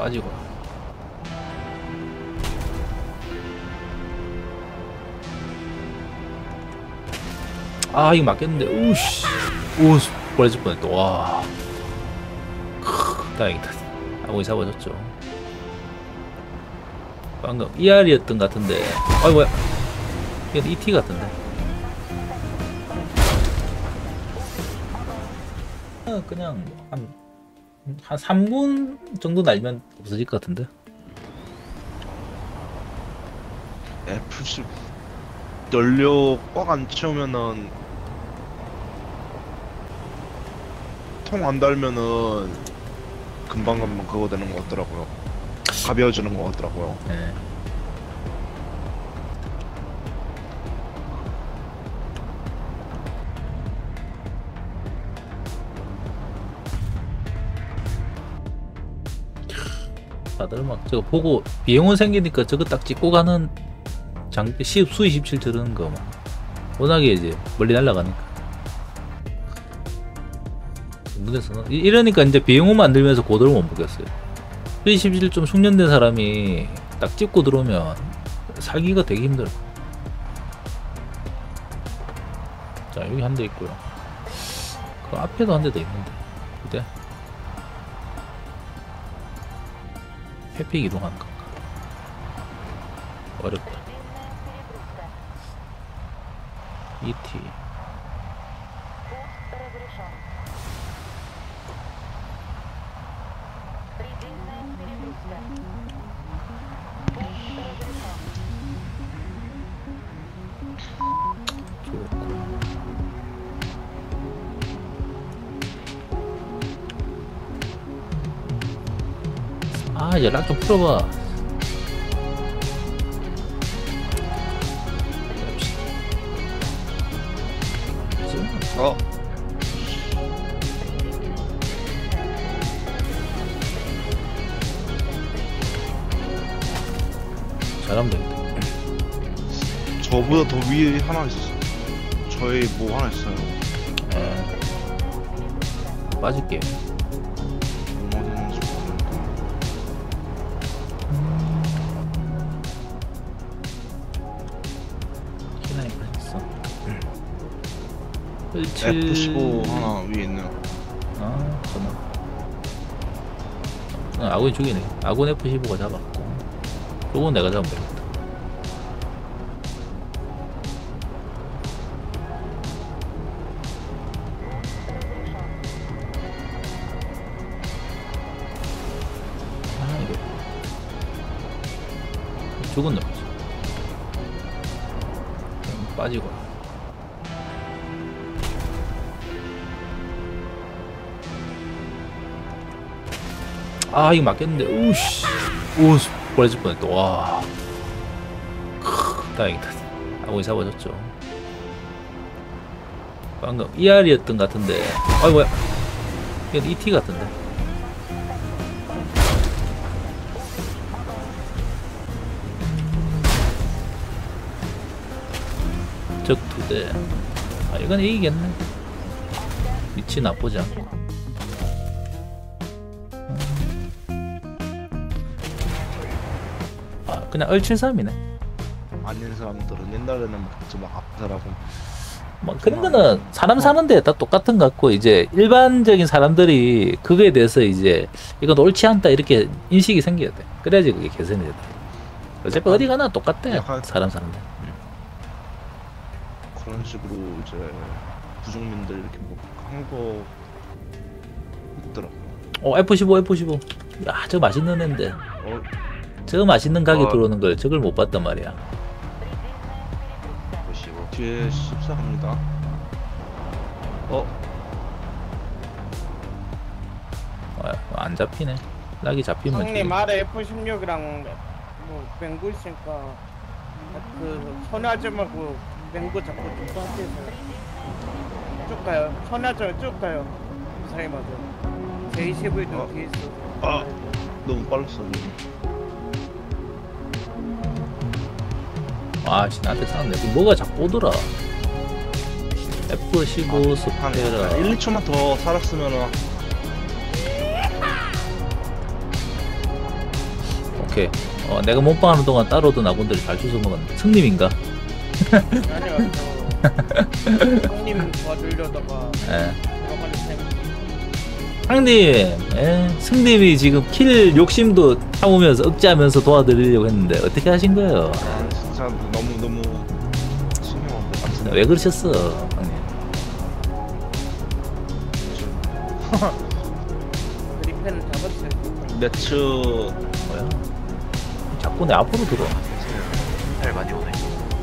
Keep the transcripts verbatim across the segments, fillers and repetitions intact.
빠지고. 아 이거 맞겠는데. 우씨. 오 벌어질 뻔했다. 와. 크, 다행이다. 아군이 잡아줬죠. 방금 이알이었던 것 같은데. 아이 뭐야. 이건 이티 같은데. 그냥 한, 한 삼 분 정도 날면 없어질 것 같은데. 에프십 연료 꽉 안 채우면은 통 안 달면은 금방금방 그거 되는 것 같더라고요. 가벼워지는 것 같더라고요. 네. 다들 막 저거 보고 비용은 생기니까 저거 딱 찍고 가는 장비 수 이십칠 들은 거 막 워낙에 이제 멀리 날아가니까. 문에서는 이러니까 이제 비용은 만들면서 고도를 못 보겠어요. 수 이십칠 좀 숙련된 사람이 딱 찍고 들어오면 살기가 되게 힘들어. 자 여기 한 대 있고요. 그 앞에도 한 대 더 있는데 그때 회픽 이동하는 건가? 어렵다. 이티 좋고. 아 이제 락 좀 풀어봐. 어? 잘하면 되겠다. 저보다 더 위에 하나 있었어. 저희 뭐 하나 있어요. 에. 빠질게. 뭐든지 모르겠다. 키나이 빠졌어. 에프 십오 하나 위에 있네요. 아, 잠깐만. 아, 아군이 죽이네. 아군 에프 십오가 잡았고. 요건 내가 잡으면 되겠다. 아, 이거. 죽은 놈이지. 빠지고. 아 이거 맞겠는데. 우씨. 오 벌어질 뻔했다. 와. 크, 다행이다. 아군이 잡아줬죠. 방금 이알이었던 것 같은데. 아이 뭐야. 이건 이티 같은데. 적 두 대. 아 이건 이기겠네. 위치 나쁘지 않고. 그냥 얼칠삼이네. 아닌 사람들은 옛날에는 막 좀 막 아프더라고. 뭐 그런 거는 사람 사는데 다 똑같은 것 같고, 이제 일반적인 사람들이 그거에 대해서 이제 이건 옳지 않다 이렇게 인식이 생겨야 돼. 그래야지 그게 개선이 되다. 어차피 어디 가나 똑같대. 약간 사람 사는데. 응. 그런 식으로 이제 부족민들 이렇게 뭐 한 거 있더라고. 어 에프 십오 에프 십오. 야 저거 맛있는 애인데. 어? 저 맛있는 가게 어. 들어오는 걸 저걸 못 봤단 말이야. 십오 뒤에 십사 갑니다. 어? 아, 안 잡히네. 락이 잡히면 형님 되겠다. 아래 에프 십육이랑 뭐 뱅구 있으니까 그 선화점하고 뱅구 잡고 좀 빠져서 쭉 가요. 선화점 쭉 가요. 그 사이 맞아. 제이십일도 어? 뒤에 있어. 아 너무 빨랐어. 아 씨 나한테 쌌네. 뭐가 자꾸 오더라. 에프 십오 한 스페라. 일, 이 초만 더 살았으면은 오케이. 어, 내가 몸빵하는 동안 따로도 나군들이 잘 주워 먹었네. 승님인가? 아니요, 저 형님 도와주려다가 예. 들어가는 셈. 형님, 예. 승님이 지금 킬 욕심도 참으면서 억제하면서 도와드리려고 했는데 어떻게 하신 거예요? 아, 진짜 너무 너무 신경 것 같은데. 왜 그러셨어, 형님? 그리펜 잡았어요. 매츠 뭐야? 자꾸 내 앞으로 들어. 잘 많이 오네.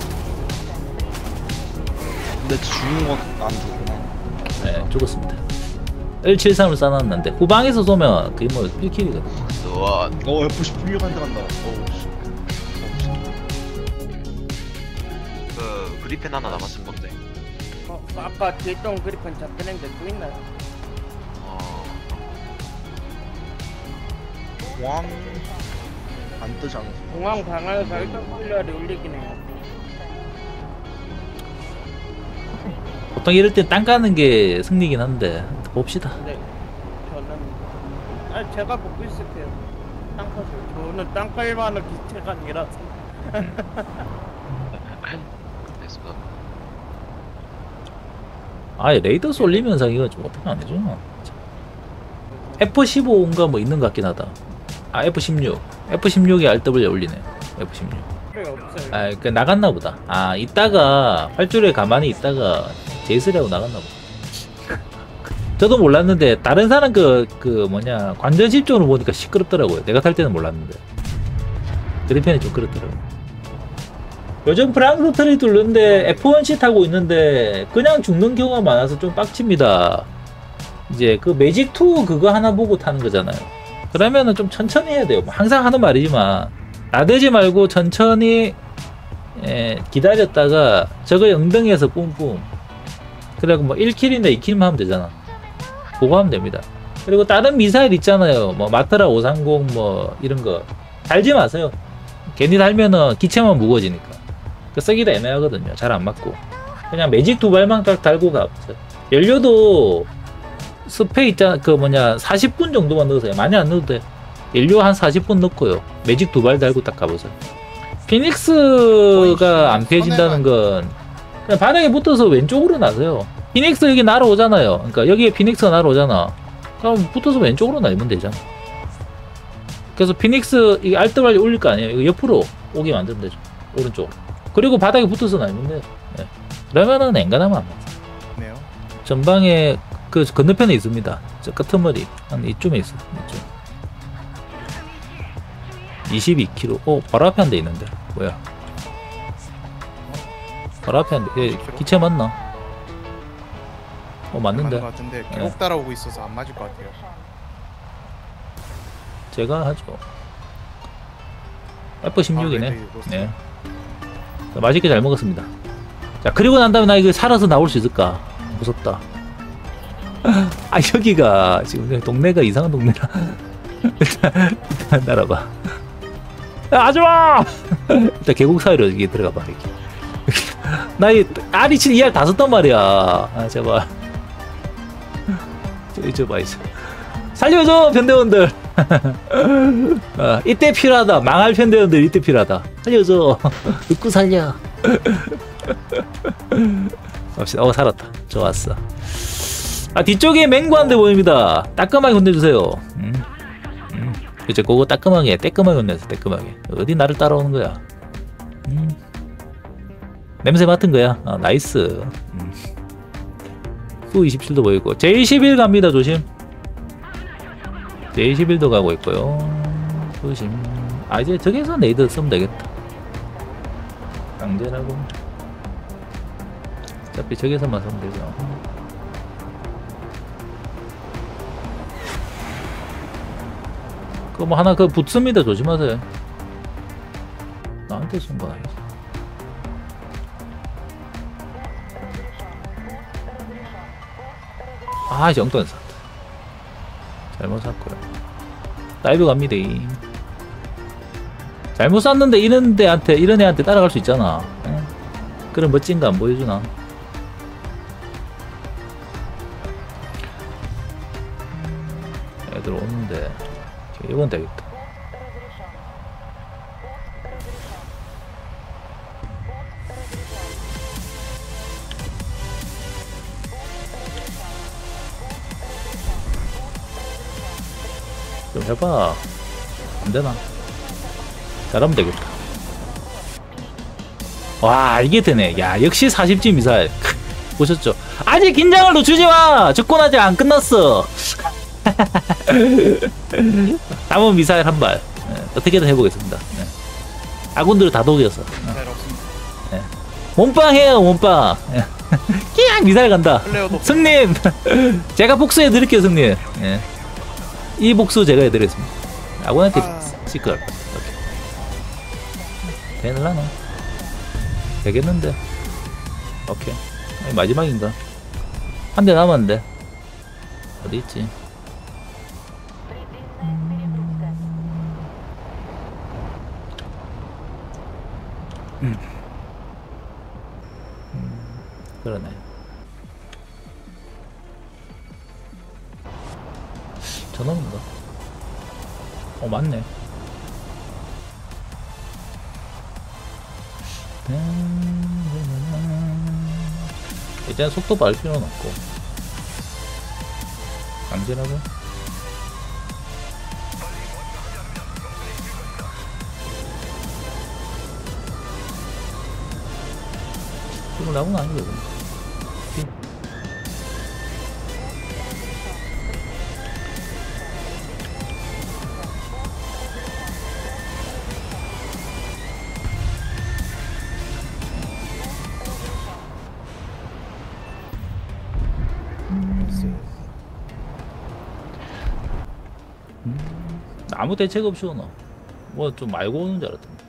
매츠 죽은 건안 죽구나. 네, 죽었습니다. 일칠삼을 쌓아놨는데 후방에서 쏘면 그게 뭐 일 킬이거든. 우와. 어 에프 십육 한대 간다. 어우 씨. 어우, 씨. 그 그리펜 하나 남았을 건데. 어, 아까 뒤에 있던 그리펜 잡혀낸데 또 있나요? 어. 왕. 안 뜨지 않았어. 공항 방어에서 일단 콜리아를 올리긴 해요. 보통 이럴 땐 땅 까는 게 승리긴 한데 봅시다. 근데 저는 아 제가 보고 있을게요. 땅파서 저는 땅 깔만한 기체가 아니라서. 됐어. 아예 레이더 쏠리면서 이거 좀 어떻게 안 되죠? 에프 십오인가 뭐 있는 것 같긴 하다. 아 에프 십육. 에프 십육이 알더블유 올리네. 에프 십육. 필요 없어요. 아, 그 나갔나 보다. 아, 이따가 활주로에 가만히 있다가 제이스라고 나갔나 보다. 저도 몰랐는데 다른 사람 그 그 뭐냐 관전 집중으로 보니까 시끄럽더라고요. 내가 탈 때는 몰랐는데 그리펜이 좀 그렇더라고요. 요즘 프랑스 트레이 뚫는데 에프 원 씨 타고 있는데 그냥 죽는 경우가 많아서 좀 빡칩니다. 이제 그 매직 투 그거 하나 보고 타는 거잖아요. 그러면은 좀 천천히 해야 돼요. 뭐 항상 하는 말이지만 나대지 말고 천천히 에, 기다렸다가 저거 영등에서 뿜뿜 그리고 뭐 일 킬이나 이 킬만 하면 되잖아. 그거 하면 됩니다. 그리고 다른 미사일 있잖아요. 뭐 마트라 오삼공 뭐 이런 거 달지 마세요. 괜히 달면은 기체만 무거워지니까 그 쓰기도 애매하거든요. 잘 안 맞고 그냥 매직 두 발만 딱 달고 가보세요. 연료도 스페 있잖아. 그 뭐냐 사십 분 정도만 넣으세요. 많이 안 넣어도 돼. 연료 한 사십 분 넣고요. 매직 두 발 달고 딱 가보세요. 피닉스가 안 피해진다는 건 그냥 바닥에 붙어서 왼쪽으로 나세요. 피닉스 여기 날아오잖아요. 그러니까 여기에 피닉스가 날아오잖아. 그럼 붙어서 왼쪽으로 날면 되잖아. 그래서 피닉스 이게 알뜰발리 올릴 거 아니에요. 이거 옆으로 오게 만들면 되죠. 오른쪽으로. 그리고 바닥에 붙어서 날면 돼요. 네. 그러면은 엔간하면 안 맞아. 네요. 전방에 그 건너편에 있습니다. 저 끄트머리 한 이쯤에 있어. 이쯤. 이십이 킬로미터. 어, 바로 앞에 한 대 있는데. 뭐야? 바로 앞에 한 대. 예, 기체 맞나? 어, 맞는 맞는데. 것 같은데 계속 따라오고 있어서 안 맞을 것 같아요. 제가 하죠. 에프 십육이네. 아, 네, 네, 네. 자, 맛있게 잘 먹었습니다. 자, 그리고 난 다음에 나 이거 살아서 나올 수 있을까? 무섭다. 아, 여기가 지금 동네가 이상한 동네라. 일단, 일단 날아봐. 야, 하지마! 일단 계곡 사이로 여기 들어가봐. 이렇게. 나 이 알이 칠 이알 다 썼단 말이야. 아, 제발. 저기 저봐 있어. 살려줘, 편대원들. 어, 이때 필요하다. 망할 편대원들 이때 필요하다. 살려줘. 듣고 살려. 갑시다. 어, 살았다. 좋았어. 아, 뒤쪽에 맹구 한 대 보입니다. 따끔하게 혼내주세요. 음. 음. 그쵸, 그거 따끔하게, 따끔하게 혼내서 따끔하게. 어디 나를 따라오는 거야? 음. 냄새 맡은 거야. 아, 나이스. 음. 수 이십칠도 보이고. 제이 십일 갑니다. 조심. 제이 십일도 가고 있고요. 조심. 아, 이제 저기서 레이더 쓰면 되겠다. 강제라고. 어차피 저기서만 쓰면 되죠. 그거 뭐 하나 그 붙습니다. 조심하세요. 나한테 쏜 거 아니지. 아, 정돈 샀다. 잘못 샀고요. 다이브 갑니다. 잘못 샀는데 이런 데한테 이런 애한테 따라갈 수 있잖아. 에? 그런 멋진 거 안 보여주나? 애들 오는데 이건 되겠다. 좀 해봐. 안 되나? 잘하면 되겠다. 와, 이게 되네. 야, 역시 사십 지 미사일. 보셨죠? 아직 긴장을 놓치지 마! 접근 아직 안 끝났어. 남은 미사일 한 발. 예, 어떻게든 해보겠습니다. 예. 아군들을 다 녹여서. 잘 없습니다. 몸빵 해요, 몸빵. 예. 끼악! 미사일 간다. 플레어도 승님! 제가 복수해 드릴게요, 승님. 예. 이 복수 제가 해드리겠습니다. 아군한테 아. 시끌. 이렇게. 되늘라나? 되겠는데? 오케이. 아니, 마지막인가? 한 대 남았는데. 어디 있지? 음. 음, 그러네. 저놈인가? 어, 맞네. 이제는 속도 밟을 필요는 없고 강진하고 이거 나오는 거 아니고 아무 대책 없이 오나 뭐 좀 말고 오는 줄 알았던데